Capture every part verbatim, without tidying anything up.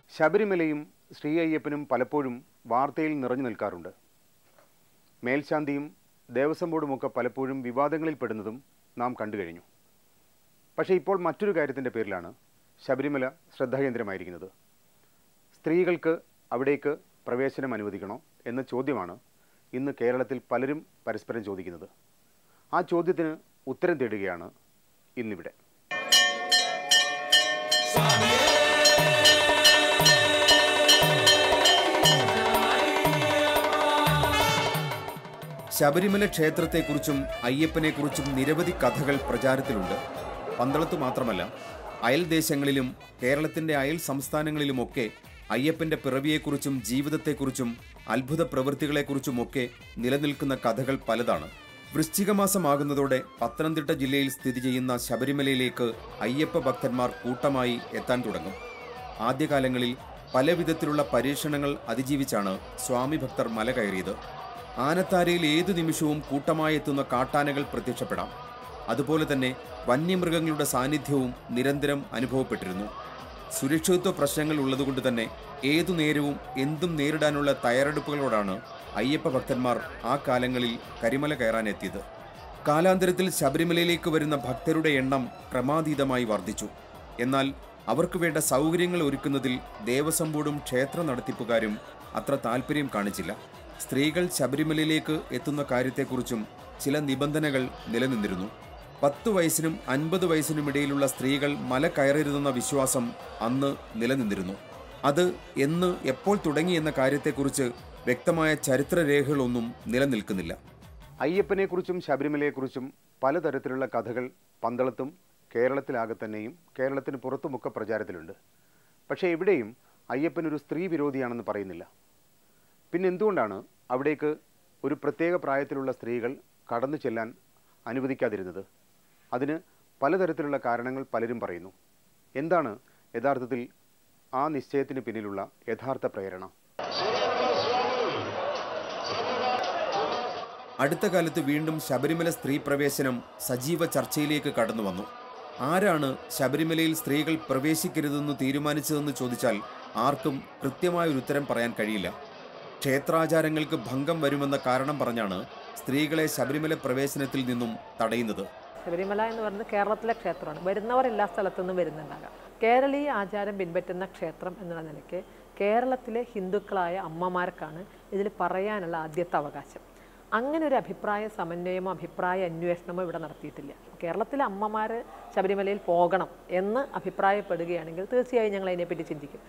ശബരിമലയും ശ്രീ അയ്യപ്പനും പലപ്പോഴും വാർത്തയിൽ നിറഞ്ഞു നിൽക്കാറുണ്ട്. മേൽശാന്തിയും ദേവസ്വം ബോർഡുമൊക്കെ പലപ്പോഴും വിവാദങ്ങളിൽ പെടുന്നതും നാം കണ്ടു കഴിഞ്ഞു. പക്ഷേ ഇപ്പോൾ മറ്റൊരു കാര്യത്തിൻ്റെ പേരിലാണ് ശബരിമല ശ്രദ്ധാകേന്ദ്രമായിരിക്കുന്നത്. സ്ത്രീകൾക്ക് അവിടേക്ക് പ്രവേശനം അനുവദിക്കണോ എന്ന ചോദ്യമാണ് ഇന്ന് കേരളത്തിൽ പലരും പരസ്പരം ചോദിക്കുന്നത്. ആ ചോദ്യത്തിന് ഉത്തരം തേടുകയാണ് ഇന്നിവിടെ. ശബരിമല ക്ഷേത്രത്തെക്കുറിച്ചും അയ്യപ്പനെക്കുറിച്ചും നിരവധി കഥകൾ പ്രചാരത്തിലുണ്ട്. പന്തളത്തു മാത്രമല്ല, അയൽ ദേശങ്ങളിലും കേരളത്തിൻ്റെ അയൽ സംസ്ഥാനങ്ങളിലുമൊക്കെ അയ്യപ്പൻ്റെ പിറവിയെക്കുറിച്ചും ജീവിതത്തെക്കുറിച്ചും അത്ഭുത പ്രവൃത്തികളെക്കുറിച്ചുമൊക്കെ നിലനിൽക്കുന്ന കഥകൾ പലതാണ്. വൃശ്ചികമാസമാകുന്നതോടെ പത്തനംതിട്ട ജില്ലയിൽ സ്ഥിതി ചെയ്യുന്ന ശബരിമലയിലേക്ക് അയ്യപ്പ ഭക്തന്മാർ കൂട്ടമായി എത്താൻ തുടങ്ങും. ആദ്യകാലങ്ങളിൽ പല വിധത്തിലുള്ള പരീക്ഷണങ്ങൾ അതിജീവിച്ചാണ് സ്വാമി ഭക്തർ മല കയറിയത്. ആനത്താരയിൽ ഏതു നിമിഷവും കൂട്ടമായി എത്തുന്ന കാട്ടാനകൾ പ്രത്യക്ഷപ്പെടാം. അതുപോലെ തന്നെ വന്യമൃഗങ്ങളുടെ സാന്നിധ്യവും നിരന്തരം അനുഭവപ്പെട്ടിരുന്നു. സുരക്ഷിതത്വ പ്രശ്നങ്ങൾ ഉള്ളതുകൊണ്ട് തന്നെ ഏതു നേരവും എന്തും നേരിടാനുള്ള തയ്യാറെടുപ്പുകളോടാണ് അയ്യപ്പ ഭക്തന്മാർ ആ കാലങ്ങളിൽ കരിമല കയറാനെത്തിയത്. കാലാന്തരത്തിൽ ശബരിമലയിലേക്ക് വരുന്ന ഭക്തരുടെ എണ്ണം ക്രമാതീതമായി വർദ്ധിച്ചു. എന്നാൽ അവർക്ക് വേണ്ട സൗകര്യങ്ങൾ ഒരുക്കുന്നതിൽ ദേവസ്വം ബോർഡും ക്ഷേത്ര നടത്തിപ്പുകാരും അത്ര താല്പര്യം കാണിച്ചില്ല. സ്ത്രീകൾ ശബരിമലയിലേക്ക് എത്തുന്ന കാര്യത്തെക്കുറിച്ചും ചില നിബന്ധനകൾ നിലനിന്നിരുന്നു. പത്ത് വയസ്സിനും അൻപത് വയസ്സിനുമിടയിലുള്ള സ്ത്രീകൾ മല കയറരുതെന്ന വിശ്വാസം അന്ന് നിലനിന്നിരുന്നു. അത് എന്ന് എപ്പോൾ തുടങ്ങിയെന്ന കാര്യത്തെക്കുറിച്ച് വ്യക്തമായ ചരിത്രരേഖകളൊന്നും നിലനിൽക്കുന്നില്ല. അയ്യപ്പനെക്കുറിച്ചും ശബരിമലയെക്കുറിച്ചും പലതരത്തിലുള്ള കഥകൾ പന്തളത്തും കേരളത്തിലാകെ തന്നെയും കേരളത്തിന് പുറത്തുമൊക്കെ പ്രചാരത്തിലുണ്ട്. പക്ഷേ എവിടെയും അയ്യപ്പനൊരു സ്ത്രീ വിരോധിയാണെന്ന് പറയുന്നില്ല. പിന്നെ എന്തുകൊണ്ടാണ് അവിടേക്ക് ഒരു പ്രത്യേക പ്രായത്തിലുള്ള സ്ത്രീകൾ കടന്നു ചെല്ലാൻ അനുവദിക്കാതിരുന്നത്? അതിന് പലതരത്തിലുള്ള കാരണങ്ങൾ പലരും പറയുന്നു. എന്താണ് യഥാർത്ഥത്തിൽ ആ നിശ്ചയത്തിന് പിന്നിലുള്ള യഥാർത്ഥ പ്രേരണ? അടുത്ത കാലത്ത് വീണ്ടും ശബരിമല സ്ത്രീ പ്രവേശനം സജീവ ചർച്ചയിലേക്ക് കടന്നു വന്നു. ആരാണ് ശബരിമലയിൽ സ്ത്രീകൾ പ്രവേശിക്കരുതെന്ന് തീരുമാനിച്ചതെന്ന് ചോദിച്ചാൽ ആർക്കും കൃത്യമായൊരു ഉത്തരം പറയാൻ കഴിയില്ല. ക്ഷേത്രാചാരങ്ങൾക്ക് ഭംഗം വരുമെന്ന കാരണം പറഞ്ഞാണ് സ്ത്രീകളെ ശബരിമല പ്രവേശനത്തിൽ നിന്നും തടയുന്നത്. ശബരിമല എന്ന് പറയുന്നത് കേരളത്തിലെ ക്ഷേത്രമാണ്. വരുന്നവർ എല്ലാ സ്ഥലത്തുനിന്നും വരുന്നുണ്ടാകാം. കേരളീയ ആചാരം പിൻപറ്റുന്ന ക്ഷേത്രം എന്നുള്ള നിലയ്ക്ക് കേരളത്തിലെ ഹിന്ദുക്കളായ അമ്മമാർക്കാണ് ഇതിൽ പറയാനുള്ള ആദ്യത്തെ അവകാശം. അങ്ങനെ ഒരു അഭിപ്രായ സമന്വയമോ അഭിപ്രായ അന്വേഷണമോ ഇവിടെ നടത്തിയിട്ടില്ല. കേരളത്തിലെ അമ്മമാർ ശബരിമലയിൽ പോകണം എന്ന് അഭിപ്രായപ്പെടുകയാണെങ്കിൽ തീർച്ചയായും ഞങ്ങൾ അതിനെപ്പറ്റി ചിന്തിക്കും.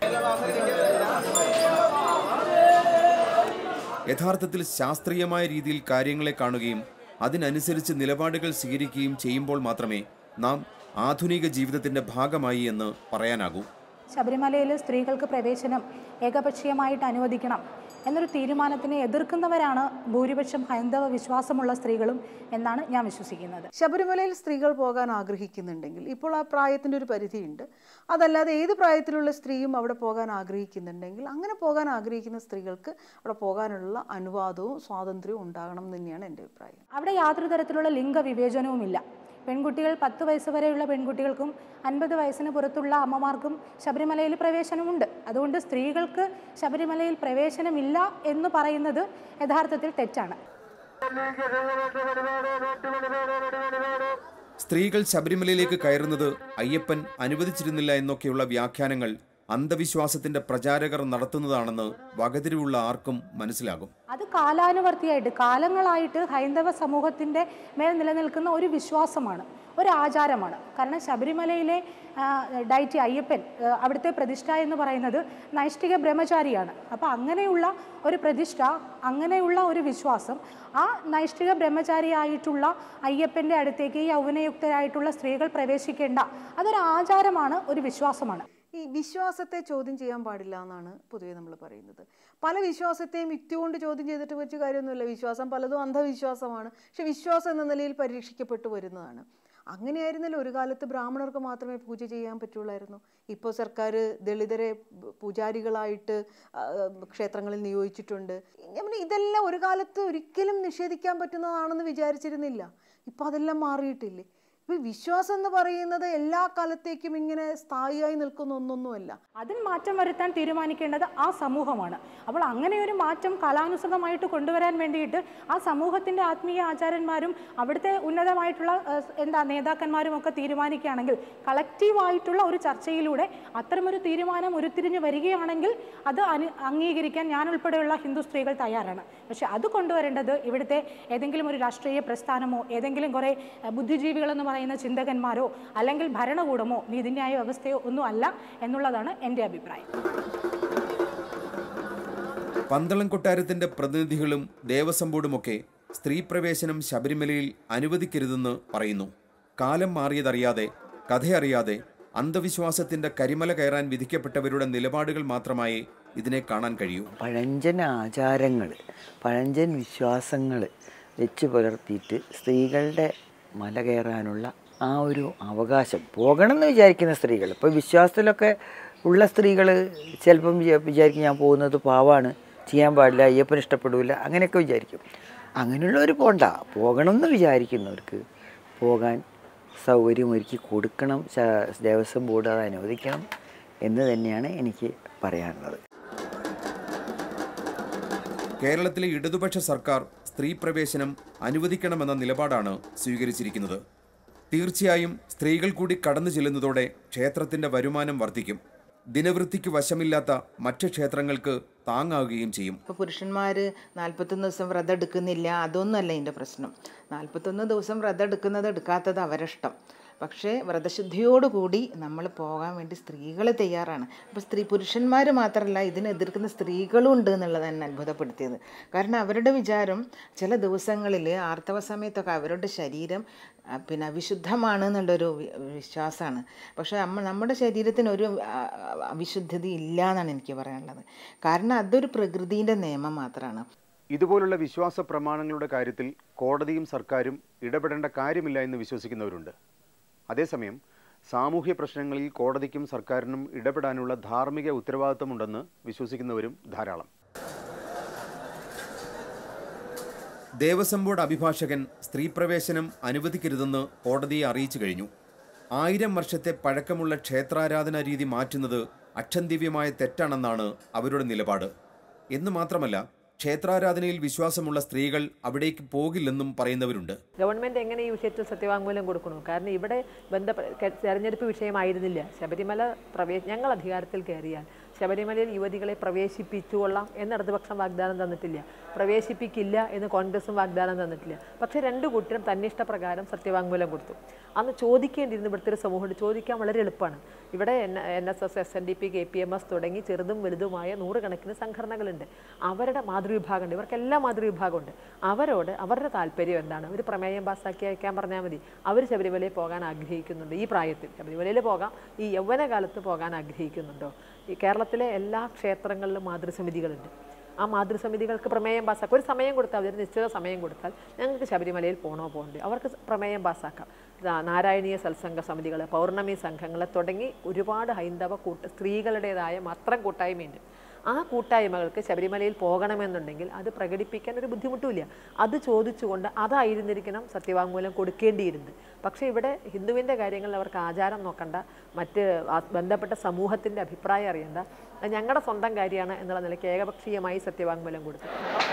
യഥാർത്ഥത്തിൽ ശാസ്ത്രീയമായ രീതിയിൽ കാര്യങ്ങളെ കാണുകയും അതിനനുസരിച്ച് നിലപാടുകൾ സ്വീകരിക്കുകയും ചെയ്യുമ്പോൾ മാത്രമേ നാം ആധുനിക ജീവിതത്തിൻ്റെ ഭാഗമായി എന്ന് പറയാനാകൂ. ശബരിമലയിൽ സ്ത്രീകൾക്ക് പ്രവേശനം ഏകപക്ഷീയമായിട്ട് അനുവദിക്കണം എന്നൊരു തീരുമാനത്തിനെ എതിർക്കുന്നവരാണ് ഭൂരിപക്ഷം ഹൈന്ദവ വിശ്വാസമുള്ള സ്ത്രീകളും എന്നാണ് ഞാൻ വിശ്വസിക്കുന്നത്. ശബരിമലയിൽ സ്ത്രീകൾ പോകാൻ ആഗ്രഹിക്കുന്നുണ്ടെങ്കിൽ ഇപ്പോൾ ആ പ്രായത്തിൻ്റെ ഒരു പരിധിയുണ്ട്. അതല്ലാതെ ഏത് പ്രായത്തിലുള്ള സ്ത്രീയും അവിടെ പോകാൻ ആഗ്രഹിക്കുന്നുണ്ടെങ്കിൽ അങ്ങനെ പോകാൻ ആഗ്രഹിക്കുന്ന സ്ത്രീകൾക്ക് അവിടെ പോകാനുള്ള അനുവാദവും സ്വാതന്ത്ര്യവും ഉണ്ടാകണം എന്ന് തന്നെയാണ് എൻ്റെ അഭിപ്രായം. അവിടെ യാതൊരു തരത്തിലുള്ള ലിംഗവിവേചനവുമില്ല. പെൺകുട്ടികൾ പത്ത് വയസ്സ് വരെയുള്ള പെൺകുട്ടികൾക്കും അൻപത് വയസ്സിന് പുറത്തുള്ള അമ്മമാർക്കും ശബരിമലയിൽ പ്രവേശനമുണ്ട്. അതുകൊണ്ട് സ്ത്രീകൾക്ക് ശബരിമലയിൽ പ്രവേശനമില്ല എന്ന് പറയുന്നത് യഥാർത്ഥത്തിൽ തെറ്റാണ്. സ്ത്രീകൾ ശബരിമലയിലേക്ക് കയറുന്നത് അയ്യപ്പൻ അനുവദിച്ചിരുന്നില്ല എന്നൊക്കെയുള്ള വ്യാഖ്യാനങ്ങൾ അന്ധവിശ്വാസത്തിന്റെ പ്രചാരകർ നടത്തുന്നതാണെന്ന് വകതിരിവുള്ള ആർക്കും മനസ്സിലാകും. അത് കാലാനുവർത്തിയായിട്ട് കാലങ്ങളായിട്ട് ഹൈന്ദവ സമൂഹത്തിൻ്റെ മേൽ നിലനിൽക്കുന്ന ഒരു വിശ്വാസമാണ്, ഒരു ആചാരമാണ്. കാരണം ശബരിമലയിലെ ഡയറ്റി അയ്യപ്പൻ അവിടുത്തെ പ്രതിഷ്ഠ എന്ന് പറയുന്നത് നൈഷ്ഠിക ബ്രഹ്മചാരിയാണ്. അപ്പോൾ അങ്ങനെയുള്ള ഒരു പ്രതിഷ്ഠ, അങ്ങനെയുള്ള ഒരു വിശ്വാസം, ആ നൈഷ്ഠിക ബ്രഹ്മചാരിയായിട്ടുള്ള അയ്യപ്പൻ്റെ അടുത്തേക്ക് യൗവനയുക്തരായിട്ടുള്ള സ്ത്രീകൾ പ്രവേശിക്കേണ്ട, അതൊരു ആചാരമാണ്, ഒരു വിശ്വാസമാണ്. ഈ വിശ്വാസത്തെ ചോദ്യം ചെയ്യാൻ പാടില്ല എന്നാണ് പൊതുവെ നമ്മൾ പറയുന്നത്. പല വിശ്വാസത്തെയും യുക്തി കൊണ്ട് ചോദ്യം ചെയ്തിട്ട് വെച്ച കാര്യമൊന്നുമില്ല. വിശ്വാസം പലതും അന്ധവിശ്വാസമാണ്. പക്ഷെ വിശ്വാസം എന്ന നിലയിൽ പരീക്ഷിക്കപ്പെട്ടു വരുന്നതാണ്. അങ്ങനെയായിരുന്നല്ലോ ഒരു കാലത്ത് ബ്രാഹ്മണർക്ക് മാത്രമേ പൂജ ചെയ്യാൻ പറ്റുള്ളായിരുന്നു. ഇപ്പോൾ സർക്കാർ ദളിതരെ പൂജാരികളായിട്ട് ക്ഷേത്രങ്ങളിൽ നിയോഗിച്ചിട്ടുണ്ട്. ഇതെല്ലാം ഒരു കാലത്ത് ഒരിക്കലും നിഷേധിക്കാൻ പറ്റുന്നതാണെന്ന് വിചാരിച്ചിരുന്നില്ല. ഇപ്പോൾ അതെല്ലാം മാറിയിട്ടില്ലേ? അപ്പോൾ വിശ്വാസം എന്ന് പറയുന്നത് എല്ലാ കാലത്തേക്കും ഇങ്ങനെ സ്ഥായിയായി നിൽക്കുന്ന ഒന്നൊന്നുമല്ല. അതിൽ മാറ്റം വരുത്താൻ തീരുമാനിക്കേണ്ടത് ആ സമൂഹമാണ്. അപ്പോൾ അങ്ങനെ ഒരു മാറ്റം കാലാനുസൃതമായിട്ട് കൊണ്ടുവരാൻ വേണ്ടിയിട്ട് ആ സമൂഹത്തിൻ്റെ ആത്മീയ ആചാര്യന്മാരും അവിടുത്തെ ഉന്നതമായിട്ടുള്ള എന്താ നേതാക്കന്മാരും ഒക്കെ തീരുമാനിക്കുകയാണെങ്കിൽ, കളക്റ്റീവായിട്ടുള്ള ഒരു ചർച്ചയിലൂടെ അത്തരമൊരു തീരുമാനം ഉരുത്തിരിഞ്ഞ് വരികയാണെങ്കിൽ അത് അനു അംഗീകരിക്കാൻ ഞാൻ ഉൾപ്പെടെയുള്ള ഹിന്ദു സ്ത്രീകൾ തയ്യാറാണ്. പക്ഷെ അത് കൊണ്ടുവരേണ്ടത് ഇവിടുത്തെ ഏതെങ്കിലും ഒരു രാഷ്ട്രീയ പ്രസ്ഥാനമോ ഏതെങ്കിലും കുറേ ബുദ്ധിജീവികളെന്ന് പറയുന്ന ചിന്തകന്മാരോ അല്ലെങ്കിൽ ഭരണകൂടമോ നീതിന്യായ വ്യവസ്ഥയോ ഒന്നും അല്ല എന്നുള്ളതാണ് എൻ്റെ അഭിപ്രായം. പന്തളം കൊട്ടാരത്തിന്റെ പ്രതിനിധികളും ദേവസ്വം ബോർഡുമൊക്കെ സ്ത്രീ പ്രവേശനം ശബരിമലയിൽ അനുവദിക്കരുതെന്ന് പറയുന്നു. കാലം മാറിയതറിയാതെ, കഥയറിയാതെ അന്ധവിശ്വാസത്തിന്റെ കരിമല കയറാൻ വിധിക്കപ്പെട്ടവരുടെ നിലപാടുകൾ മാത്രമായി ഇതിനെ കാണാൻ കഴിയൂ. പഴഞ്ചൻ ആചാരങ്ങൾ, പഴഞ്ചൻ വിശ്വാസങ്ങൾ വെച്ച് പുലർത്തിയിട്ട് സ്ത്രീകളുടെ മല കയറാനുള്ള ആ ഒരു അവകാശം പോകണമെന്ന് വിചാരിക്കുന്ന സ്ത്രീകൾ, ഇപ്പോൾ വിശ്വാസത്തിലൊക്കെ ഉള്ള സ്ത്രീകൾ ചിലപ്പം വിചാരിക്കും ഞാൻ പോകുന്നത് പാവാണ്, ചെയ്യാൻ പാടില്ല, അയ്യപ്പന് ഇഷ്ടപ്പെടില്ല, അങ്ങനെയൊക്കെ വിചാരിക്കും. അങ്ങനെയുള്ളവർ പോകണ്ട. പോകണമെന്ന് വിചാരിക്കുന്നവർക്ക് പോകാൻ സൗകര്യമൊരുക്കി കൊടുക്കണം. ദേവസ്വം ബോർഡ് അത് അനുവദിക്കണം എന്ന് തന്നെയാണ് എനിക്ക് പറയാനുള്ളത്. കേരളത്തിലെ ഇടതുപക്ഷ സർക്കാർ സ്ത്രീ പ്രവേശനം അനുവദിക്കണമെന്ന നിലപാടാണ് സ്വീകരിച്ചിരിക്കുന്നത്. തീർച്ചയായും സ്ത്രീകൾ കൂടി കടന്നു ചെല്ലുന്നതോടെ ക്ഷേത്രത്തിന്റെ വരുമാനം വർദ്ധിക്കും. ദിനവൃത്തിക്ക് വശമില്ലാത്ത മറ്റ് ക്ഷേത്രങ്ങൾക്ക് താങ്ങാവുകയും ചെയ്യും. ഇപ്പോൾ പുരുഷന്മാർ നാൽപ്പത്തൊന്ന് ദിവസം വ്രതം എടുക്കുന്നില്ല, അതൊന്നുമല്ല ഇതിൻ്റെ പ്രശ്നം. നാൽപ്പത്തൊന്ന് ദിവസം വ്രതം എടുക്കുന്നത് എടുക്കാത്തത് അവരിഷ്ടം. പക്ഷേ വ്രതശുദ്ധിയോടുകൂടി നമ്മൾ പോകാൻ വേണ്ടി സ്ത്രീകൾ തയ്യാറാണ്. അപ്പോൾ സ്ത്രീ പുരുഷന്മാർ മാത്രമല്ല, ഇതിനെ എതിർക്കുന്ന സ്ത്രീകളും ഉണ്ട് എന്നുള്ളത് തന്നെ അത്ഭുതപ്പെടുത്തിയത്. കാരണം അവരുടെ വിചാരം ചില ദിവസങ്ങളിൽ ആർത്തവ സമയത്തൊക്കെ അവരുടെ ശരീരം പിന്നെ അവിശുദ്ധമാണ് എന്നുള്ളൊരു വിശ്വാസമാണ്. പക്ഷേ നമ്മൾ നമ്മുടെ ശരീരത്തിന് ഒരു അവിശുദ്ധത ഇല്ല എന്നാണ് എനിക്ക് പറയാനുള്ളത്. കാരണം അതൊരു പ്രകൃതിൻ്റെ നിയമം മാത്രമാണ്. ഇതുപോലുള്ള വിശ്വാസ പ്രമാണങ്ങളുടെ കാര്യത്തിൽ കോടതിയും സർക്കാരും ഇടപെടേണ്ട കാര്യമില്ല എന്ന് വിശ്വസിക്കുന്നവരുണ്ട്. അതേസമയം സാമൂഹ്യ പ്രശ്നങ്ങളിൽ കോടതിക്കും സർക്കാരിനും ഇടപെടാനുള്ള ധാർമ്മിക ഉത്തരവാദിത്തമുണ്ടെന്ന് വിശ്വസിക്കുന്നവരും ധാരാളം. ദേവസ്വം ബോർഡ് അഭിഭാഷകൻ സ്ത്രീ പ്രവേശനം അനുവദിക്കരുതെന്ന് കോടതിയെ അറിയിച്ചു കഴിഞ്ഞു. ആയിരം വർഷത്തെ പഴക്കമുള്ള ക്ഷേത്രാരാധനാ രീതി മാറ്റുന്നത് അക്ഷന്തിവ്യമായ തെറ്റാണെന്നാണ് അവരുടെ നിലപാട്. എന്ന് മാത്രമല്ല, ക്ഷേത്രാരാധനയിൽ വിശ്വാസമുള്ള സ്ത്രീകൾ അവിടേക്ക് പോകില്ലെന്നും പറയുന്നവരുണ്ട്. ഗവൺമെന്റ് എങ്ങനെ ഈ വിഷയത്തിൽ സത്യവാങ്മൂലം കൊടുക്കണു? കാരണം ഇവിടെ ബന്ധപ്പെട്ട തെരഞ്ഞെടുപ്പ് വിഷയമായിരുന്നില്ല. ശബരിമല പ്രവേശ ഞങ്ങൾ അധികാരത്തിൽ കയറിയാൽ ശബരിമലയിൽ യുവതികളെ പ്രവേശിപ്പിച്ചുകൊള്ളാം എന്ന് ഇടതുപക്ഷം വാഗ്ദാനം തന്നിട്ടില്ല, പ്രവേശിപ്പിക്കില്ല എന്ന് കോൺഗ്രസും വാഗ്ദാനം തന്നിട്ടില്ല. പക്ഷേ രണ്ടു കൂട്ടരും തന്നിഷ്ടപ്രകാരം സത്യവാങ്മൂലം കൊടുത്തു. അന്ന് ചോദിക്കേണ്ടിയിരുന്ന ഇവിടുത്തെ ഒരു സമൂഹം ചോദിക്കാൻ വളരെ എളുപ്പമാണ്. ഇവിടെ N N S S, S N D P, K P M S തുടങ്ങി ചെറുതും വലുതുമായ നൂറുകണക്കിന് സംഘടനകളുണ്ട്. അവരുടെ മാതൃവിഭാഗമുണ്ട്, ഇവർക്കെല്ലാം മാതൃവിഭാഗമുണ്ട്. അവരോട് അവരുടെ താല്പര്യം എന്താണ്? അവർ പ്രമേയം പാസ്സാക്കി അയക്കാൻ പറഞ്ഞാൽ മതി. അവർ ശബരിമലയിൽ പോകാൻ ആഗ്രഹിക്കുന്നുണ്ട്. ഈ പ്രായത്തിൽ ശബരിമലയിൽ പോകാം, ഈ യൗവനകാലത്ത് പോകാൻ ആഗ്രഹിക്കുന്നുണ്ടോ? ഈ കേരളത്തിലെ എല്ലാ ക്ഷേത്രങ്ങളിലും മാതൃസമിതികളുണ്ട്. ആ മാതൃസമിതികൾക്ക് പ്രമേയം പാസ്സാക്കാം. ഒരു സമയം കൊടുത്താൽ, ഒരു നിശ്ചിത സമയം കൊടുത്താൽ ഞങ്ങൾക്ക് ശബരിമലയിൽ പോകണോ പോകണ്ടേ, അവർക്ക് പ്രമേയം പാസ്സാക്കാം. നാരായണീയ സത്സംഗ സമിതികൾ, പൗർണമി സംഘങ്ങൾ തുടങ്ങി ഒരുപാട് ഹൈന്ദവ കൂട്ട സ്ത്രീകളുടേതായ മാത്രം കൂട്ടായ്മയുണ്ട്. ആ കൂട്ടായ്മകൾക്ക് ശബരിമലയിൽ പോകണമെന്നുണ്ടെങ്കിൽ അത് പ്രകടിപ്പിക്കാൻ ഒരു ബുദ്ധിമുട്ടുമില്ല. അത് ചോദിച്ചുകൊണ്ട് അതായിരുന്നിരിക്കണം സത്യവാങ്മൂലം കൊടുക്കേണ്ടിയിരുന്നത്. പക്ഷേ ഇവിടെ ഹിന്ദുവിൻ്റെ കാര്യങ്ങളിൽ അവർക്ക് ആചാരം നോക്കണ്ട, മറ്റ് ബന്ധപ്പെട്ട സമൂഹത്തിൻ്റെ അഭിപ്രായം അറിയണ്ട, അത് ഞങ്ങളുടെ സ്വന്തം കാര്യമാണ് എന്നുള്ള നിലയ്ക്ക് ഏകപക്ഷീയമായി സത്യവാങ്മൂലം കൊടുത്തു.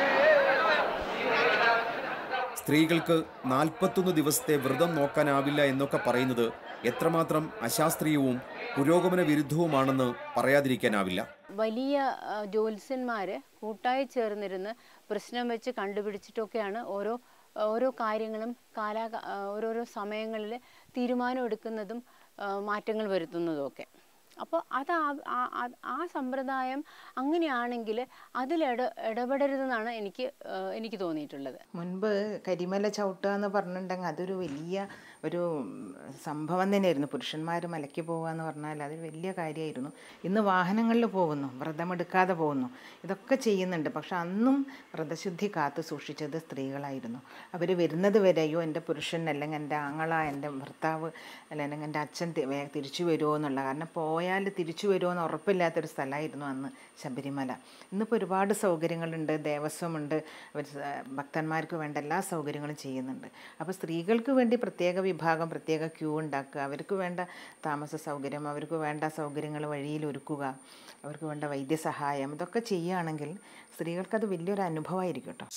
സ്ത്രീകൾക്ക് നാൽപ്പത്തൊന്ന് ദിവസത്തെ വ്രതം നോക്കാനാവില്ല എന്നൊക്കെ പറയുന്നത് എത്രമാത്രം അശാസ്ത്രീയവും പുരോഗമന വിരുദ്ധവുമാണെന്ന് പറയാതിരിക്കാനാവില്ല. വലിയ ജ്യോത്സ്യന്മാർ കൂട്ടായി ചേർന്നിരുന്ന് പ്രശ്നം വെച്ച് കണ്ടുപിടിച്ചിട്ടൊക്കെയാണ് ഓരോ ഓരോ കാര്യങ്ങളും കാലാ ഓരോരോ സമയങ്ങളിൽ തീരുമാനം എടുക്കുന്നതും മാറ്റങ്ങൾ വരുത്തുന്നതും ഒക്കെ. അപ്പോൾ അത് ആ സമ്പ്രദായം അങ്ങനെയാണെങ്കിൽ അതിലിട ഇടപെടരുതെന്നാണ് എനിക്ക് എനിക്ക് തോന്നിയിട്ടുള്ളത്. മുൻപ് കരിമല ചവിട്ടുക എന്ന് പറഞ്ഞിട്ടുണ്ടെങ്കിൽ അതൊരു വലിയ ഒരു സംഭവം തന്നെയായിരുന്നു. പുരുഷന്മാർ മലയ്ക്ക് പോകുക എന്ന് പറഞ്ഞാൽ അതൊരു വലിയ കാര്യമായിരുന്നു. ഇന്ന് വാഹനങ്ങളിൽ പോകുന്നു, വ്രതമെടുക്കാതെ പോകുന്നു, ഇതൊക്കെ ചെയ്യുന്നുണ്ട്. പക്ഷെ അന്നും വ്രതശുദ്ധി കാത്തു സൂക്ഷിച്ചത് സ്ത്രീകളായിരുന്നു. അവർ വരുന്നത് വരെ അയ്യോ എൻ്റെ പുരുഷൻ അല്ലെങ്കിൽ എൻ്റെ ആങ്ങള, എൻ്റെ ഭർത്താവ് അല്ലെങ്കിൽ എൻ്റെ അച്ഛൻ തിരിച്ചു വരുമോ എന്നുള്ള, കാരണം പോയാൽ തിരിച്ചു വരുമോ എന്ന് ഉറപ്പില്ലാത്തൊരു സ്ഥലമായിരുന്നു അന്ന് ശബരിമല. ഇന്നിപ്പോൾ ഒരുപാട് സൗകര്യങ്ങളുണ്ട്, ദേവസ്വമുണ്ട്, അവർ ഭക്തന്മാർക്ക് വേണ്ട എല്ലാ സൗകര്യങ്ങളും ചെയ്യുന്നുണ്ട്. അപ്പോൾ സ്ത്രീകൾക്ക് വേണ്ടി പ്രത്യേക വിഭാഗം പ്രത്യേക ക്യൂ ഉണ്ടാക്കുക, അവർക്ക് വേണ്ട താമസ സൗകര്യം, അവർക്ക് വേണ്ട സൗകര്യങ്ങൾ വഴിയിൽ ഒരുക്കുക, അവർക്ക് വേണ്ട വൈദ്യസഹായം, ഇതൊക്കെ ചെയ്യുകയാണെങ്കിൽ സ്ത്രീകൾക്കത് വലിയൊരു അനുഭവമായിരിക്കും കേട്ടോ.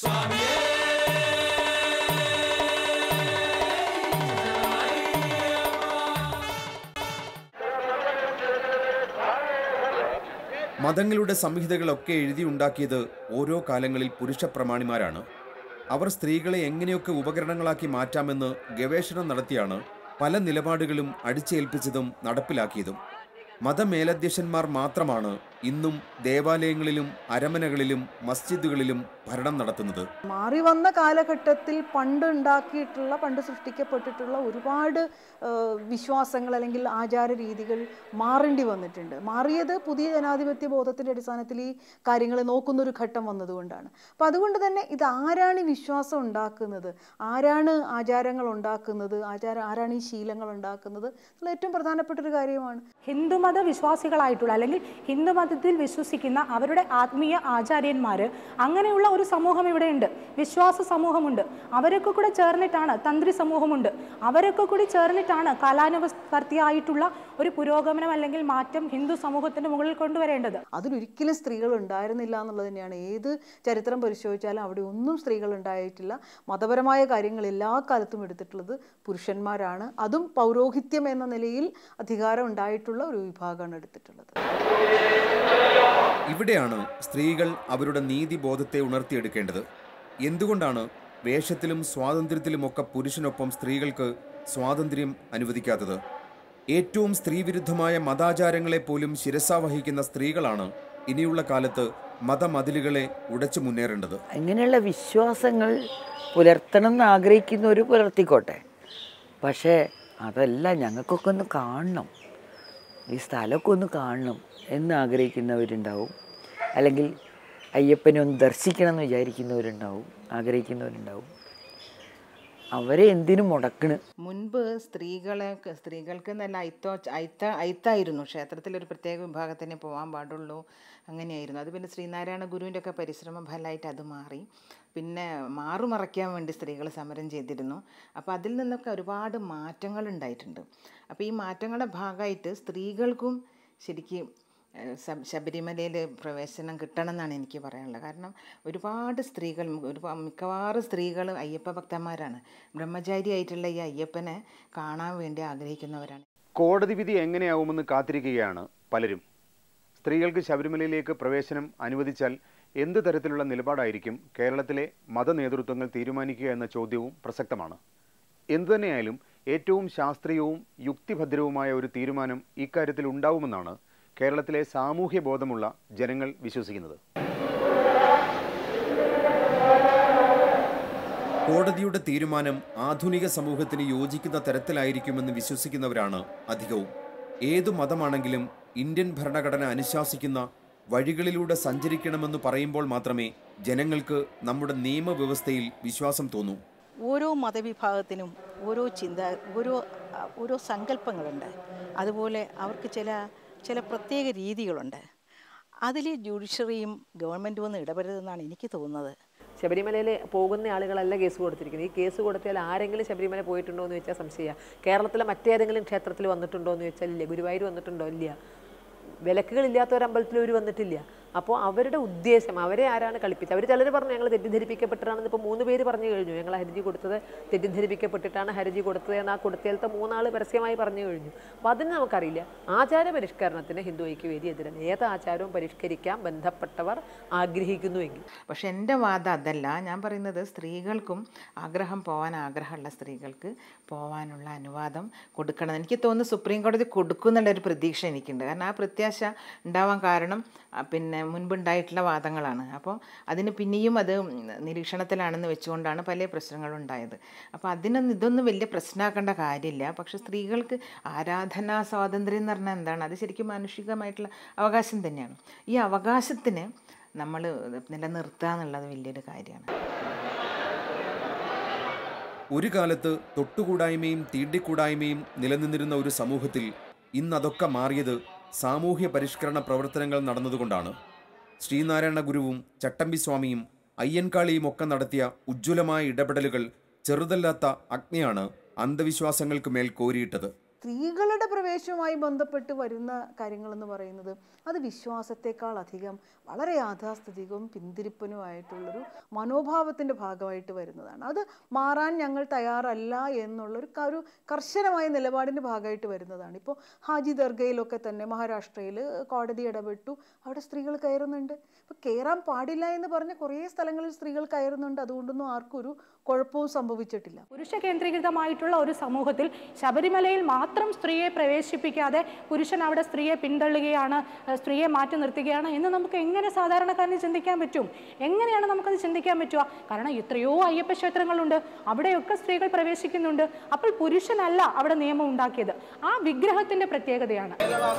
മതങ്ങളുടെ സംഹിതകളൊക്കെ എഴുതിയുണ്ടാക്കിയത് ഓരോ കാലങ്ങളിൽ പുരുഷ പ്രമാണിമാരാണ്. അവർ സ്ത്രീകളെ എങ്ങനെയൊക്കെ ഉപകരണങ്ങളാക്കി മാറ്റാമെന്ന് ഗവേഷണം നടത്തിയാണ് പല നിലപാടുകളും അടിച്ചേൽപ്പിച്ചതും നടപ്പിലാക്കിയതും. മതമേലധ്യക്ഷന്മാർ മാത്രമാണ് ഇന്നും ദേവാലയങ്ങളിലും അരമനകളിലും മസ്ജിദുകളിലും ഭരണം നടത്തുന്നത്. മാറി വന്ന കാലഘട്ടത്തിൽ പണ്ട് ഉണ്ടാക്കിയിട്ടുള്ള പണ്ട് സൃഷ്ടിക്കപ്പെട്ടിട്ടുള്ള ഒരുപാട് വിശ്വാസങ്ങൾ അല്ലെങ്കിൽ ആചാര രീതികൾ മാറേണ്ടി വന്നിട്ടുണ്ട്. മാറിയത് പുതിയ ജനാധിപത്യ ബോധത്തിൻ്റെ അടിസ്ഥാനത്തിൽ ഈ കാര്യങ്ങൾ നോക്കുന്നൊരു ഘട്ടം വന്നതുകൊണ്ടാണ്. അപ്പം അതുകൊണ്ട് തന്നെ ഇത് ആരാണ് ഈ വിശ്വാസം ഉണ്ടാക്കുന്നത്, ആരാണ് ആചാരങ്ങൾ ഉണ്ടാക്കുന്നത്, ആചാര ആരാണ് ഈ ശീലങ്ങൾ ഉണ്ടാക്കുന്നത് എന്നുള്ള ഏറ്റവും പ്രധാനപ്പെട്ടൊരു കാര്യമാണ്. ഹിന്ദുമത വിശ്വാസികളായിട്ടുള്ള അല്ലെങ്കിൽ ഹിന്ദുമതത്തിൽ വിശ്വസിക്കുന്ന അവരുടെ ആത്മീയ ആചാര്യന്മാർ, അങ്ങനെയുള്ള ഒരു സമൂഹം ഇവിടെയുണ്ട്, വിശ്വാസ സമൂഹമുണ്ട്. അവരൊക്കെ കൂടെ ചേർന്നിട്ടാണ് തന്ത്രി സമൂഹമുണ്ട്, അവരൊക്കെ കൂടി ചേർന്നിട്ടാണ് കാലാനുവർത്തിയായിട്ടുള്ള ഒരു പുരോഗമനം അല്ലെങ്കിൽ മാറ്റം ഹിന്ദു സമൂഹത്തിന്റെ മുകളിൽ കൊണ്ടുവരേണ്ടത്. അതിലൊരിക്കലും സ്ത്രീകൾ ഉണ്ടായിരുന്നില്ല എന്നുള്ളത് തന്നെയാണ്. ഏത് ചരിത്രം പരിശോധിച്ചാലും അവിടെ ഒന്നും സ്ത്രീകൾ ഉണ്ടായിട്ടില്ല. മതപരമായ കാര്യങ്ങൾ എല്ലാ കാലത്തും എടുത്തിട്ടുള്ളത് പുരുഷന്മാരാണ്. അതും പൗരോഹിത്യം എന്ന നിലയിൽ അധികാരം ഉണ്ടായിട്ടുള്ള ഒരു വിഭാഗമാണ് എടുത്തിട്ടുള്ളത്. ഇവിടെയാണ് സ്ത്രീകൾ അവരുടെ നീതിബോധത്തെ ഉണർത്തിയെടുക്കേണ്ടത്. എന്തുകൊണ്ടാണ് വേഷത്തിലും സ്വാതന്ത്ര്യത്തിലുമൊക്കെ പുരുഷനൊപ്പം സ്ത്രീകൾക്ക് സ്വാതന്ത്ര്യം അനുവദിക്കാത്തത്? ഏറ്റവും സ്ത്രീവിരുദ്ധമായ മതാചാരങ്ങളെപ്പോലും ശിരസാവഹിക്കുന്ന സ്ത്രീകളാണ് ഇനിയുള്ള കാലത്ത് മതമതിലുകളെ ഉടച്ചു മുന്നേറേണ്ടത്. അങ്ങനെയുള്ള വിശ്വാസങ്ങൾ പുലർത്തണം എന്ന് ആഗ്രഹിക്കുന്നവർ പുലർത്തിക്കോട്ടെ, പക്ഷേ അതല്ല, ഞങ്ങൾക്കൊക്കെ ഒന്ന് കാണണം, ഈ സ്ഥലമൊക്കെ ഒന്ന് കാണണം എന്ന് ആഗ്രഹിക്കുന്നവരുണ്ടാവും, അല്ലെങ്കിൽ അയ്യപ്പനെ ഒന്ന് ദർശിക്കണം എന്ന് വിചാരിക്കുന്നവരുണ്ടാവും, ആഗ്രഹിക്കുന്നവരുണ്ടാവും. അവരെ എന്തിനും മുടക്കണ്. മുൻപ് സ്ത്രീകളെ സ്ത്രീകൾക്ക് നല്ല അയിത്തോ അയിത്ത അയിത്തായിരുന്നു. ക്ഷേത്രത്തിലൊരു പ്രത്യേക വിഭാഗത്തിനെ പോകാൻ പാടുള്ളൂ, അങ്ങനെയായിരുന്നു. അത് പിന്നെ ശ്രീനാരായണ ഗുരുവിൻ്റെ ഒക്കെ പരിശ്രമ ഫലമായിട്ട് അത് മാറി. പിന്നെ മാറുമറയ്ക്കാൻ വേണ്ടി സ്ത്രീകൾ സമരം ചെയ്തിരുന്നു. അപ്പോൾ അതിൽ നിന്നൊക്കെ ഒരുപാട് മാറ്റങ്ങൾ ഉണ്ടായിട്ടുണ്ട്. അപ്പോൾ ഈ മാറ്റങ്ങളുടെ ഭാഗമായിട്ട് സ്ത്രീകൾക്കും ശരിക്കും ശബരിമലയിൽ പ്രവേശനം കിട്ടണം എന്നാണ് എനിക്ക് പറയാനുള്ളത്. കാരണം ഒരുപാട് സ്ത്രീകൾ, ഒരുപാട് മിക്കവാറും സ്ത്രീകൾ അയ്യപ്പ ഭക്തന്മാരാണ്. ബ്രഹ്മചാരിയായിട്ടുള്ള ഈ അയ്യപ്പനെ കാണാൻ വേണ്ടി ആഗ്രഹിക്കുന്നവരാണ്. കോടതി വിധി എങ്ങനെയാവുമെന്ന് കാത്തിരിക്കുകയാണ് പലരും. സ്ത്രീകൾക്ക് ശബരിമലയിലേക്ക് പ്രവേശനം അനുവദിച്ചാൽ എന്ത് തരത്തിലുള്ള നിലപാടായിരിക്കും കേരളത്തിലെ മതനേതൃത്വങ്ങൾ തീരുമാനിക്കുക എന്ന ചോദ്യവും പ്രസക്തമാണ്. എന്തുതന്നെയായാലും ഏറ്റവും ശാസ്ത്രീയവും യുക്തിഭദ്രവുമായ ഒരു തീരുമാനം ഇക്കാര്യത്തിൽ ഉണ്ടാവുമെന്നാണ് കേരളത്തിലെ സാമൂഹ്യ ബോധമുള്ള ജനങ്ങൾ വിശ്വസിക്കുന്നത്. കോടതിയുടെ തീരുമാനം ആധുനിക സമൂഹത്തിന് യോജിക്കുന്ന തരത്തിലായിരിക്കുമെന്ന് വിശ്വസിക്കുന്നവരാണ് അധികവും. ഏതു മതമാണെങ്കിലും ഇന്ത്യൻ ഭരണഘടന അനുശാസിക്കുന്ന വഴികളിലൂടെ സഞ്ചരിക്കണമെന്ന് പറയുമ്പോൾ മാത്രമേ ജനങ്ങൾക്ക് നമ്മുടെ നിയമവ്യവസ്ഥയിൽ വിശ്വാസം തോന്നൂ. ഓരോ മതവിഭാഗത്തിനും ഓരോ ചിന്ത, ഓരോ ഓരോ സങ്കല്പങ്ങളുണ്ട്. അതുപോലെ അവർക്ക് ചില ചില പ്രത്യേക രീതികളുണ്ട്. അതിൽ ജുഡീഷ്യറിയും ഗവൺമെൻറ്റും ഒന്നും ഇടപെടരുതെന്നാണ് എനിക്ക് തോന്നുന്നത്. ശബരിമലയിൽ പോകുന്ന ആളുകളല്ല കേസ് കൊടുത്തിരിക്കുന്നത്. ഈ കേസ് കൊടുത്താൽ ആരെങ്കിലും ശബരിമല പോയിട്ടുണ്ടോ എന്ന് വെച്ചാൽ സംശയമാണ്. കേരളത്തിലെ മറ്റേതെങ്കിലും ക്ഷേത്രത്തിൽ വന്നിട്ടുണ്ടോ എന്ന് വെച്ചാൽ ഇല്ല. ഗുരുവായൂർ വന്നിട്ടുണ്ടോ? ഇല്ല. വിലക്കുകളില്ലാത്ത ഒരു അമ്പലത്തിൽ ഒരു വന്നിട്ടില്ല. അപ്പോൾ അവരുടെ ഉദ്ദേശം, അവരെ ആരാണ് കളിപ്പിച്ചത്? അവർ ചിലർ പറഞ്ഞു ഞങ്ങൾ തെറ്റിദ്ധരിപ്പിക്കപ്പെട്ടിട്ടാണെന്ന്. ഇപ്പോൾ മൂന്ന് പേര് പറഞ്ഞു കഴിഞ്ഞു, ഞങ്ങൾ ഹർജി കൊടുത്തത് തെറ്റിദ്ധരിപ്പിക്കപ്പെട്ടിട്ടാണ് ഹർജി കൊടുത്തത് എന്ന്. ആ കൊടുത്തതിലത്തെ മൂന്നാൾ പരസ്യമായി പറഞ്ഞു കഴിഞ്ഞു. അപ്പോൾ അതിന് നമുക്കറിയില്ല. ആചാര പരിഷ്കരണത്തിന് ഹിന്ദു ഐക്യവേദി എതിരാണ്. ഏത് ആചാരവും പരിഷ്കരിക്കാൻ ബന്ധപ്പെട്ടവർ ആഗ്രഹിക്കുന്നുവെങ്കിൽ. പക്ഷെ എൻ്റെ വാദം അതല്ല. ഞാൻ പറയുന്നത് സ്ത്രീകൾക്കും ആഗ്രഹം പോകാൻ ആഗ്രഹമുള്ള സ്ത്രീകൾക്ക് പോകാനുള്ള അനുവാദം കൊടുക്കണം. എനിക്ക് തോന്നുന്നു സുപ്രീം കോടതി കൊടുക്കുന്നുള്ളൊരു പ്രതീക്ഷ എനിക്കുണ്ട്. കാരണം ആ പ്രത്യാശ ഉണ്ടാവാൻ കാരണം പിന്നെ മുൻപുണ്ടായിട്ടുള്ള വാദങ്ങളാണ്. അപ്പോൾ അതിന് പിന്നെയും അത് നിരീക്ഷണത്തിലാണെന്ന് വെച്ചുകൊണ്ടാണ് പല പ്രശ്നങ്ങളും ഉണ്ടായത്. അപ്പോൾ അതിനൊന്നും ഇതൊന്നും വലിയ പ്രശ്നമാക്കേണ്ട കാര്യമില്ല. പക്ഷെ സ്ത്രീകൾക്ക് ആരാധനാ സ്വാതന്ത്ര്യം എന്ന് പറഞ്ഞാൽ എന്താണ്? അത് ശരിക്കും മാനുഷികമായിട്ടുള്ള അവകാശം തന്നെയാണ്. ഈ അവകാശത്തിന് നമ്മൾ നിലനിർത്തുക എന്നുള്ളത് വലിയൊരു കാര്യമാണ്. ഒരു കാലത്ത് തൊട്ടുകൂടായ്മയും തീണ്ടിക്കൂടായ്മയും നിലനിന്നിരുന്ന ഒരു സമൂഹത്തിൽ ഇന്നതൊക്കെ മാറിയത് സാമൂഹ്യ പരിഷ്കരണ പ്രവർത്തനങ്ങൾ നടന്നതുകൊണ്ടാണ്. ശ്രീനാരായണ ഗുരുവും ചട്ടമ്പി സ്വാമിയും അയ്യൻകാളിയും ഒക്കെ നടത്തിയ ഉജ്ജ്വലമായ ഇടപെടലുകൾ ചെറുതല്ലാത്ത അഗ്നിയാണ് അന്ധവിശ്വാസങ്ങൾക്ക് മേൽ കോരിയിട്ടത്. സ്ത്രീകളുടെ പ്രവേശവുമായി ബന്ധപ്പെട്ട് വരുന്ന കാര്യങ്ങളെന്ന് പറയുന്നത് അത് വിശ്വാസത്തെക്കാൾ അധികം വളരെ യാഥാസ്ഥിതികവും പിന്തിരിപ്പനുമായിട്ടുള്ളൊരു മനോഭാവത്തിൻ്റെ ഭാഗമായിട്ട് വരുന്നതാണ്. അത് മാറാൻ ഞങ്ങൾ തയ്യാറല്ല എന്നുള്ളൊരു ഒരു കർശനമായ നിലപാടിൻ്റെ ഭാഗമായിട്ട് വരുന്നതാണ്. ഇപ്പോൾ ഹാജി ദർഗയിലൊക്കെ തന്നെ മഹാരാഷ്ട്രയിൽ കോടതി ഇടപെട്ടു, അവിടെ സ്ത്രീകൾ കയറുന്നുണ്ട്. ഇപ്പോൾ കയറാൻ പാടില്ല എന്ന് പറഞ്ഞ കുറേ സ്ഥലങ്ങളിൽ സ്ത്രീകൾ കയറുന്നുണ്ട്. അതുകൊണ്ടൊന്നും ആർക്കും ഒരു കുഴപ്പവും സംഭവിച്ചിട്ടില്ല. പുരുഷ കേന്ദ്രീകൃതമായിട്ടുള്ള ഒരു സമൂഹത്തിൽ ശബരിമലയിൽ മാത്രം സ്ത്രീയെ പ്രവേശിപ്പിക്കാതെ പുരുഷൻ അവിടെ സ്ത്രീയെ പിന്തള്ളുകയാണ്, സ്ത്രീയെ മാറ്റി നിർത്തുകയാണ് എന്ന് നമുക്ക് എങ്ങനെ സാധാരണക്കാരന് ചിന്തിക്കാൻ പറ്റും? എങ്ങനെയാണ് നമുക്കത് ചിന്തിക്കാൻ പറ്റുക? കാരണം എത്രയോ അയ്യപ്പ ക്ഷേത്രങ്ങളുണ്ട്, അവിടെയൊക്കെ സ്ത്രീകൾ പ്രവേശിക്കുന്നുണ്ട്. അപ്പോൾ പുരുഷനല്ല അവിടെ നിയമം ഉണ്ടാക്കിയത്, ആ വിഗ്രഹത്തിന്റെ പ്രത്യേകതയാണ്.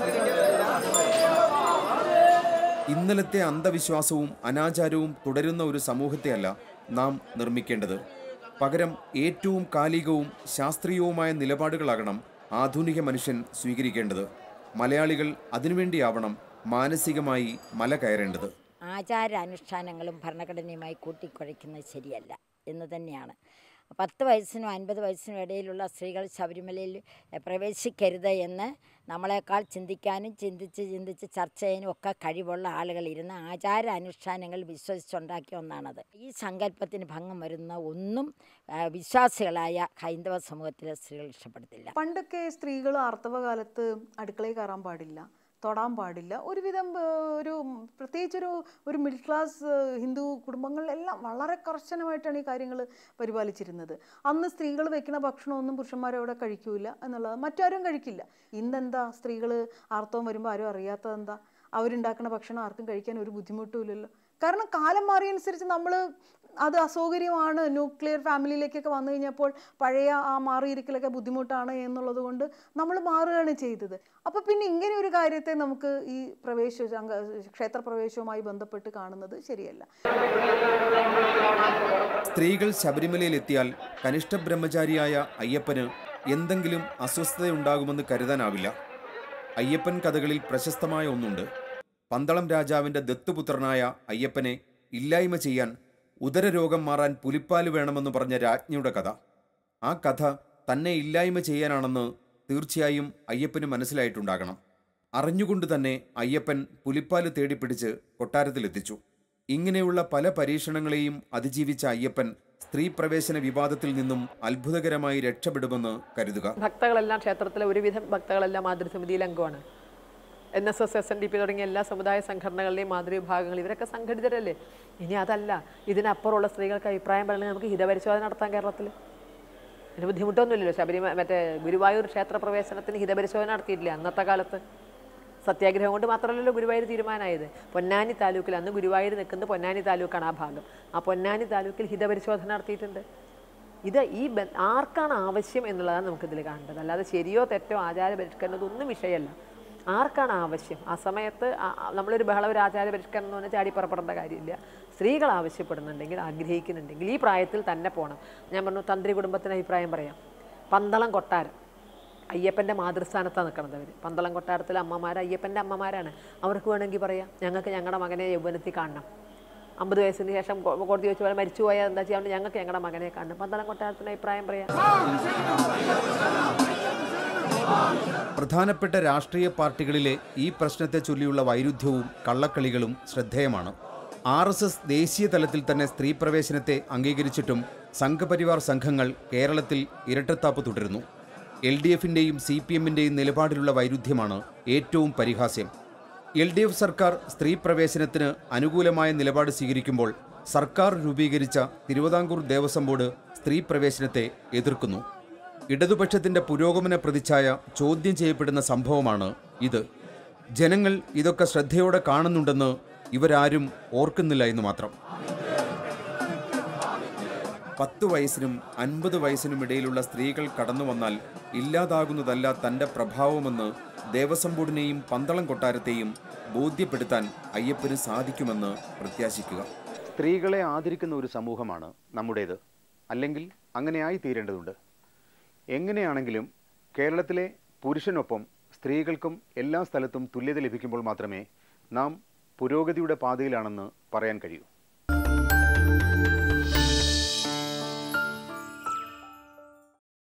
ഇന്നലത്തെ അന്ധവിശ്വാസവും അനാചാരവും തുടരുന്ന ഒരു സമൂഹത്തെയല്ല നാം നിർമ്മിക്കേണ്ടത്. പകരം ഏറ്റവും കാലികവും ശാസ്ത്രീയവുമായ നിലപാടുകളാകണം ആധുനിക മനുഷ്യൻ സ്വീകരിക്കേണ്ടത്. മലയാളികൾ അതിനുവേണ്ടിയാവണം മാനസികമായി മല കയറേണ്ടത്. ആചാരാനുഷ്ഠാനങ്ങളും ഭരണഘടനയുമായി കൂട്ടിക്കുഴയ്ക്കുന്നത് ശരിയല്ല എന്ന് തന്നെയാണ്. പത്ത് വയസ്സിനും അൻപത് വയസ്സിനും ഇടയിലുള്ള സ്ത്രീകൾ ശബരിമലയിൽ പ്രവേശിക്കരുത് എന്ന് നമ്മളെക്കാൾ ചിന്തിക്കാനും ചിന്തിച്ച് ചിന്തിച്ച് ചർച്ച ചെയ്യാനും ഒക്കെ കഴിവുള്ള ആളുകൾ ഇരുന്ന് ആചാര അനുഷ്ഠാനങ്ങൾ വിശ്വസിച്ചുണ്ടാക്കിയ ഒന്നാണത്. ഈ സങ്കല്പത്തിന് ഭംഗം വരുന്ന ഒന്നും വിശ്വാസികളായ ഹൈന്ദവ സമൂഹത്തിലെ സ്ത്രീകൾ ഇഷ്ടപ്പെടുത്തില്ല. പണ്ടൊക്കെ സ്ത്രീകൾ ആർത്തവകാലത്ത് അടുക്കളയിൽ കയറാൻ പാടില്ല, തൊടാൻ പാടില്ല. ഒരുവിധം ഒരു പ്രത്യേകിച്ചൊരു ഒരു മിഡിൽ ക്ലാസ് ഹിന്ദു കുടുംബങ്ങളിലെല്ലാം വളരെ കർശനമായിട്ടാണ് ഈ കാര്യങ്ങൾ പരിപാലിച്ചിരുന്നത്. അന്ന് സ്ത്രീകൾ വെക്കുന്ന ഭക്ഷണമൊന്നും പുരുഷന്മാരവിടെ കഴിക്കൂല എന്നുള്ളത്, മറ്റാരും കഴിക്കില്ല. ഇന്നെന്താ സ്ത്രീകൾ ആർത്തവം വരുമ്പോൾ ആരും അറിയാത്തതെന്താ? അവരുണ്ടാക്കുന്ന ഭക്ഷണം ആർക്കും കഴിക്കാൻ ഒരു ബുദ്ധിമുട്ടുമില്ലല്ലോ. കാരണം കാലം മാറിയനുസരിച്ച് നമ്മൾ അത് അസൗകര്യമാണ്. ന്യൂക്ലിയർ ഫാമിലിയിലേക്കൊക്കെ വന്നു കഴിഞ്ഞപ്പോൾ പഴയ ആ മാറിയിരിക്കലൊക്കെ ബുദ്ധിമുട്ടാണ് എന്നുള്ളത് കൊണ്ട് നമ്മൾ മാറുകയാണ് ചെയ്തത്. അപ്പോൾ പിന്നെ ഇങ്ങനെ ഒരു കാര്യത്തെ നമുക്ക് ഈ പ്രവേശ ക്ഷേത്രപ്രവേശവുമായി ബന്ധപ്പെട്ട് കാണുന്നത് ശരിയല്ല. സ്ത്രീകൾ ശബരിമലയിലെത്തിയാൽ കനിഷ്ഠ ബ്രഹ്മചാരിയായ അയ്യപ്പന് എന്തെങ്കിലും അസ്വസ്ഥതയുണ്ടാകുമെന്ന് കരുതാനാവില്ല. അയ്യപ്പൻ കഥകളിൽ പ്രശസ്തമായ ഒന്നുണ്ട്. പന്തളം രാജാവിൻ്റെ ദത്തുപുത്രനായ അയ്യപ്പനെ ഇല്ലായ്മ ചെയ്യാൻ ഉദരരോഗം മാറാൻ പുലിപ്പാല് വേണമെന്ന് പറഞ്ഞ രാജ്ഞിയുടെ കഥ. ആ കഥ തന്നെ ഇല്ലായ്മ ചെയ്യാനാണെന്ന് തീർച്ചയായും അയ്യപ്പന് മനസ്സിലായിട്ടുണ്ടാകണം. അറിഞ്ഞുകൊണ്ട് തന്നെ അയ്യപ്പൻ പുലിപ്പാല് തേടിപ്പിടിച്ച് കൊട്ടാരത്തിലെത്തിച്ചു. ഇങ്ങനെയുള്ള പല പരീക്ഷണങ്ങളെയും അതിജീവിച്ച അയ്യപ്പൻ സ്ത്രീ പ്രവേശന വിവാദത്തിൽ നിന്നും അത്ഭുതകരമായി രക്ഷപ്പെടുമെന്ന് കരുതുക. ഭക്തകളെല്ലാം ക്ഷേത്രത്തിലെ ഒരുവിധം ഭക്തകളെല്ലാം മാതൃസമിതിയിൽ അംഗമാണ്. N S S, S N D P തുടങ്ങിയ എല്ലാ സമുദായ സംഘടനകളുടെയും മാതൃവിഭാഗങ്ങൾ ഇവരൊക്കെ സംഘടിതരല്ലേ. ഇനി അതല്ല, ഇതിനപ്പുറമുള്ള സ്ത്രീകൾക്ക് അഭിപ്രായം പറയണമെങ്കിൽ നമുക്ക് ഹിതപരിശോധന നടത്താം കേരളത്തിൽ. അതിന് ബുദ്ധിമുട്ടൊന്നുമില്ലല്ലോ. ശബരിമല മറ്റേ ഗുരുവായൂർ ക്ഷേത്ര പ്രവേശനത്തിന് ഹിതപരിശോധന നടത്തിയിട്ടില്ല അന്നത്തെ കാലത്ത്. സത്യാഗ്രഹം കൊണ്ട് മാത്രമല്ലല്ലോ ഗുരുവായൂർ തീരുമാനമായത്. പൊന്നാനി താലൂക്കിൽ, അന്ന് ഗുരുവായൂർ നിൽക്കുന്നത് പൊന്നാനി താലൂക്കാണ് ആ ഭാഗം. ആ പൊന്നാനി താലൂക്കിൽ ഹിതപരിശോധന നടത്തിയിട്ടുണ്ട്. ഇത് ഈ ആർക്കാണ് ആവശ്യം എന്നുള്ളതാണ് നമുക്കിതിൽ കാണേണ്ടത്. അല്ലാതെ ശരിയോ തെറ്റോ ആചാര പരിഷ്കരണതൊന്നും വിഷയമല്ല. ആർക്കാണ് ആവശ്യം? ആ സമയത്ത് നമ്മളൊരു ബഹള ഒരു ആചാര പരിഷ്കരണം എന്ന് പറഞ്ഞാൽ ചാടി പുറപ്പെടേണ്ട കാര്യമില്ല. സ്ത്രീകൾ ആവശ്യപ്പെടുന്നുണ്ടെങ്കിൽ, ആഗ്രഹിക്കുന്നുണ്ടെങ്കിൽ ഈ പ്രായത്തിൽ തന്നെ പോകണം. ഞാൻ പറഞ്ഞു, തന്ത്രി കുടുംബത്തിന് അഭിപ്രായം പറയാം. പന്തളം കൊട്ടാരം അയ്യപ്പൻ്റെ മാതൃസ്ഥാനത്താണ് നിൽക്കുന്നത്. അവർ പന്തളം കൊട്ടാരത്തിലെ അമ്മമാർ അയ്യപ്പൻ്റെ അമ്മമാരാണ്. അവർക്ക് വേണമെങ്കിൽ പറയാം, ഞങ്ങൾക്ക് ഞങ്ങളുടെ മകനെ യൗവനത്തിൽ കാണണം. അമ്പത് വയസ്സിന് ശേഷം കോടതി വെച്ച് പോലെ മരിച്ചു പോയാൽ എന്താ ചെയ്യാൻ, ഞങ്ങൾക്ക് ഞങ്ങളുടെ മകനെ കാണണം. പന്തളം കൊട്ടാരത്തിന് അഭിപ്രായം പറയാം. പ്രധാനപ്പെട്ട രാഷ്ട്രീയ പാർട്ടികളിലെ ഈ പ്രശ്നത്തെ ചൊല്ലിയുള്ള വൈരുദ്ധ്യവും കള്ളക്കളികളും ശ്രദ്ധേയമാണ്. ആർ എസ് എസ് ദേശീയ തലത്തിൽ തന്നെ സ്ത്രീ പ്രവേശനത്തെ അംഗീകരിച്ചിട്ടും സംഘപരിവാർ സംഘങ്ങൾ കേരളത്തിൽ ഇരട്ടത്താപ്പ് തുടരുന്നു. എൽ ഡി എഫിൻ്റെയും സി പി എമ്മിൻ്റെയും നിലപാടിലുള്ള വൈരുദ്ധ്യമാണ് ഏറ്റവും പരിഹാസ്യം. എൽ ഡി എഫ് സർക്കാർ സ്ത്രീ പ്രവേശനത്തിന് അനുകൂലമായ നിലപാട് സ്വീകരിക്കുമ്പോൾ സർക്കാർ രൂപീകരിച്ച തിരുവിതാംകൂർ ദേവസ്വം ബോർഡ് സ്ത്രീ പ്രവേശനത്തെ എതിർക്കുന്നു. ഇടതുപക്ഷത്തിൻ്റെ പുരോഗമന പ്രതിച്ഛായ ചോദ്യം ചെയ്യപ്പെടുന്ന സംഭവമാണ് ഇത്. ജനങ്ങൾ ഇതൊക്കെ ശ്രദ്ധയോടെ കാണുന്നുണ്ടെന്ന് ഇവരാരും ഓർക്കുന്നില്ല എന്ന് മാത്രം. പത്ത് വയസ്സിനും അൻപത് വയസ്സിനും ഇടയിലുള്ള സ്ത്രീകൾ കടന്നു വന്നാൽ ഇല്ലാതാകുന്നതല്ല തൻ്റെ പ്രഭാവമെന്ന് ദേവസ്വം ബോർഡിനെയും പന്തളം കൊട്ടാരത്തെയും ബോധ്യപ്പെടുത്താൻ അയ്യപ്പന് സാധിക്കുമെന്ന് പ്രത്യാശിക്കുക. സ്ത്രീകളെ ആദരിക്കുന്ന ഒരു സമൂഹമാണ് നമ്മുടേത്. അല്ലെങ്കിൽ അങ്ങനെയായി തീരേണ്ടതുണ്ട്. എങ്ങനെയാണെങ്കിലും കേരളത്തിലെ പുരുഷനൊപ്പം സ്ത്രീകൾക്കും എല്ലാ സ്ഥലത്തും തുല്യത ലഭിക്കുമ്പോൾ മാത്രമേ നാം പുരോഗതിയുടെ പാതയിലാണെന്ന് പറയാൻ കഴിയൂ.